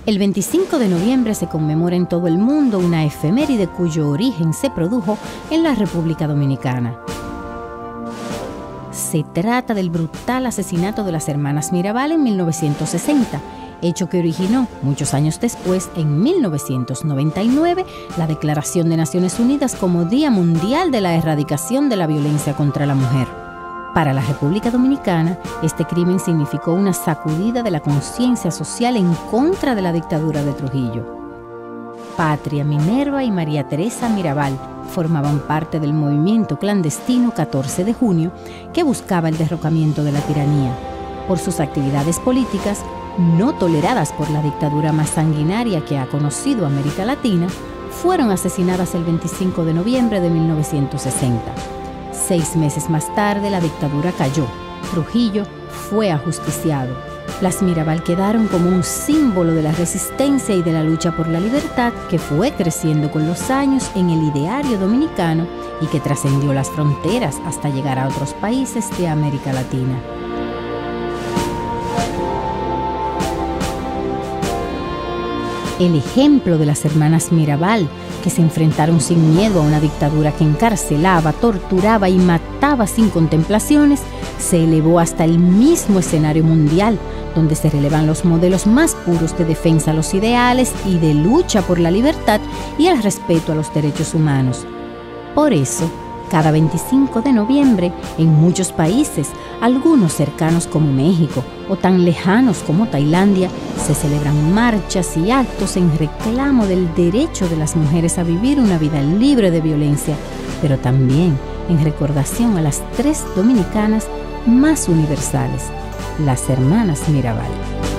El 25 de noviembre se conmemora en todo el mundo una efeméride cuyo origen se produjo en la República Dominicana. Se trata del brutal asesinato de las hermanas Mirabal en 1960, hecho que originó, muchos años después, en 1999, la Declaración de Naciones Unidas como Día Mundial de la Erradicación de la Violencia contra la Mujer. Para la República Dominicana, este crimen significó una sacudida de la conciencia social en contra de la dictadura de Trujillo. Patria, Minerva y María Teresa Mirabal formaban parte del movimiento clandestino 14 de junio que buscaba el derrocamiento de la tiranía. Por sus actividades políticas, no toleradas por la dictadura más sanguinaria que ha conocido América Latina, fueron asesinadas el 25 de noviembre de 1960. 6 meses más tarde, la dictadura cayó. Trujillo fue ajusticiado. Las Mirabal quedaron como un símbolo de la resistencia y de la lucha por la libertad que fue creciendo con los años en el ideario dominicano y que trascendió las fronteras hasta llegar a otros países de América Latina. El ejemplo de las hermanas Mirabal, que se enfrentaron sin miedo a una dictadura que encarcelaba, torturaba y mataba sin contemplaciones, se elevó hasta el mismo escenario mundial, donde se relevan los modelos más puros de defensa a los ideales y de lucha por la libertad y el respeto a los derechos humanos. Por eso, cada 25 de noviembre, en muchos países, algunos cercanos como México o tan lejanos como Tailandia, se celebran marchas y actos en reclamo del derecho de las mujeres a vivir una vida libre de violencia, pero también en recordación a las 3 dominicanas más universales, las hermanas Mirabal.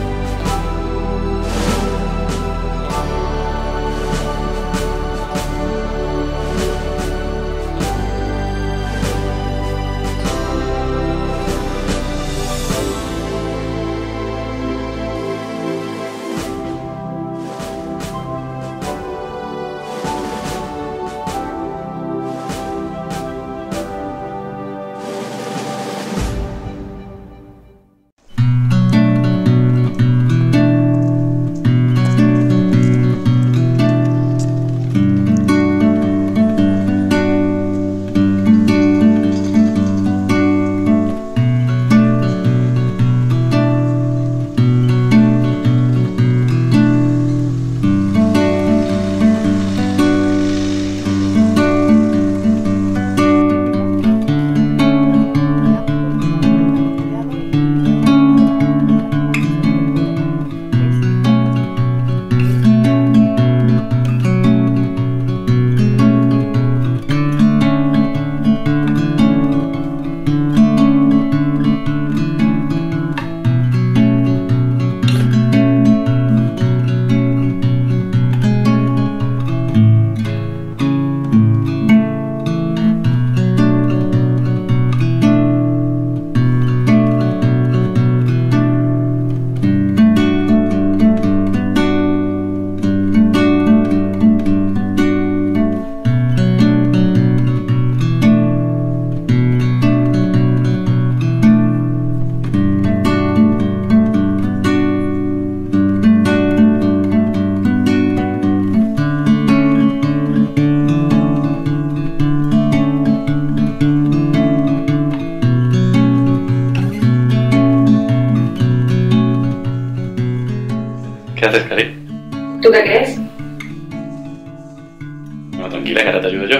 ¿Qué haces, Cari? ¿Tú qué crees? No, tranquila, que ahora te ayudo yo.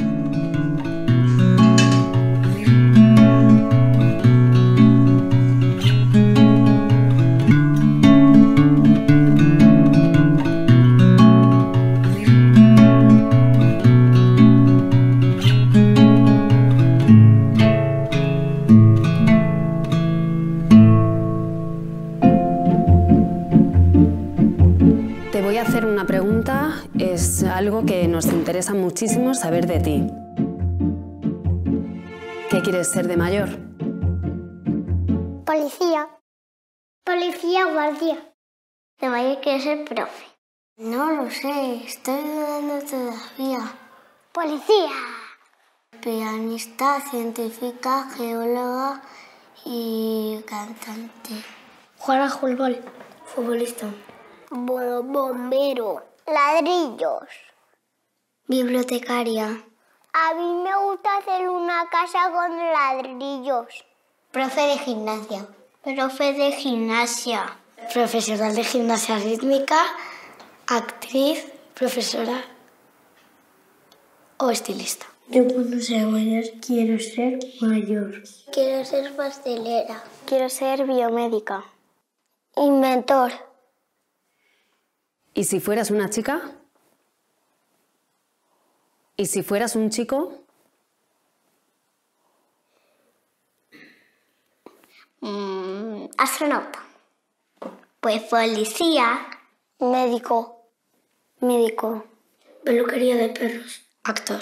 Te voy a hacer una pregunta, es algo que nos interesa muchísimo saber de ti. ¿Qué quieres ser de mayor? Policía. Policía guardia. De mayor quiero ser profe. No lo sé, estoy dudando todavía. Policía. Pianista, científica, geóloga y cantante. Jugar al fútbol. Futbolista. Bombero. Ladrillos. Bibliotecaria. A mí me gusta hacer una casa con ladrillos. Profe de gimnasia. Profe de gimnasia. Profesora de gimnasia rítmica, actriz, profesora o estilista. Yo cuando sea mayor quiero ser mayor. Quiero ser pastelera. Quiero ser biomédica. Inventor. ¿Y si fueras una chica? ¿Y si fueras un chico? Astronauta. Pues policía. Médico. Peluquería de perros. Actor.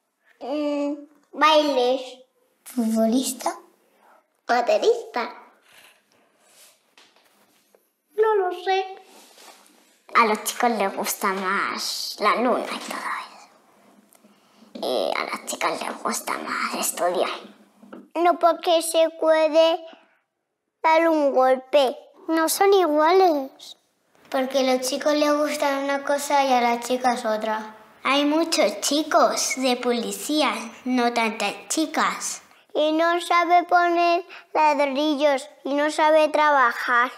Bailes. Futbolista. Baterista. No lo sé. A los chicos les gusta más la luna y todo eso. Y a las chicas les gusta más estudiar. No, porque se puede dar un golpe. No son iguales. Porque a los chicos les gusta una cosa y a las chicas otra. Hay muchos chicos de policía, no tantas chicas. Y no sabe poner ladrillos y no sabe trabajar.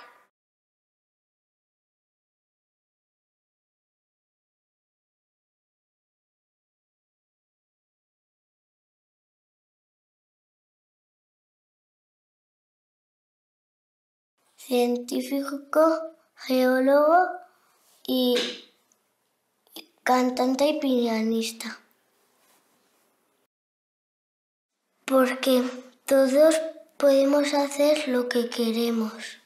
Científico, geólogo y cantante y pianista. Porque todos podemos hacer lo que queremos.